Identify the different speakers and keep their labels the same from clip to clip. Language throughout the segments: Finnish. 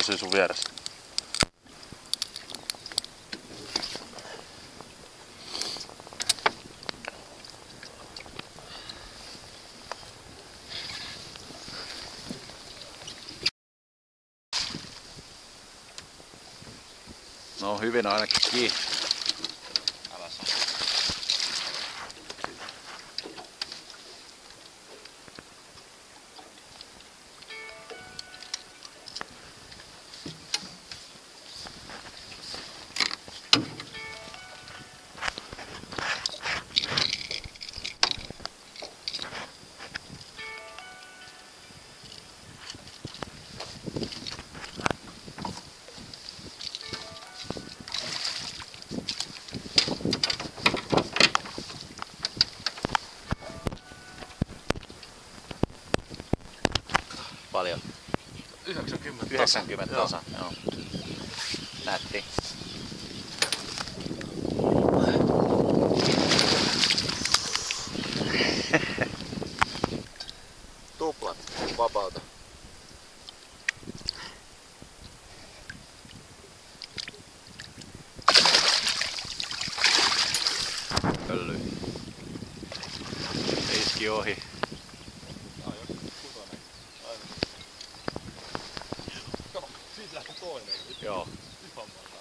Speaker 1: pysyy sun vieressä. No hyvin ainakin kiinni. Älä saa. Paljon?
Speaker 2: 90
Speaker 1: 90 tasa. Joo. Nätti.
Speaker 2: Tuplat vapauta.
Speaker 1: Pölly. Iski ohi.
Speaker 2: Siitä lähti toinen.
Speaker 1: Joo.
Speaker 2: Ihan maata.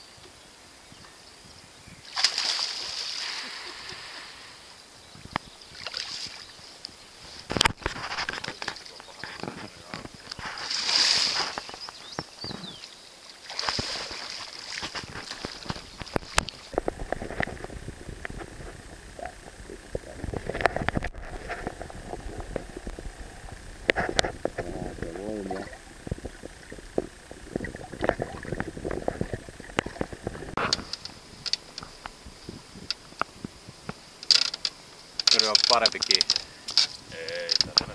Speaker 1: Kyllä on parempi kiinni.
Speaker 2: Ei, tämmönen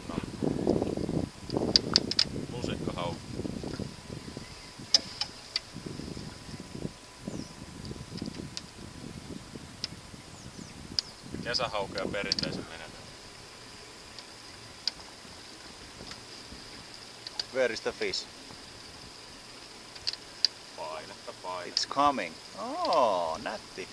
Speaker 2: lusikkahau. Kesähaukea perinteisen menetelmän.
Speaker 1: Where is the fish?
Speaker 2: Painetta.
Speaker 1: It's coming. Oh, nätti.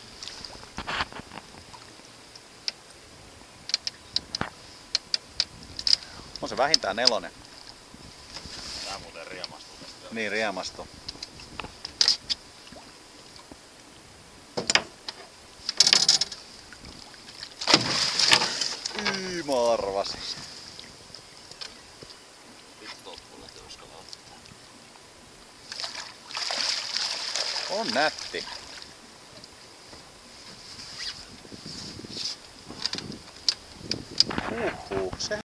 Speaker 1: On se vähintään 4.
Speaker 2: Tää muuten riemastuu tästä.
Speaker 1: Niin, riemasto. Mä arvasin. On nätti. Se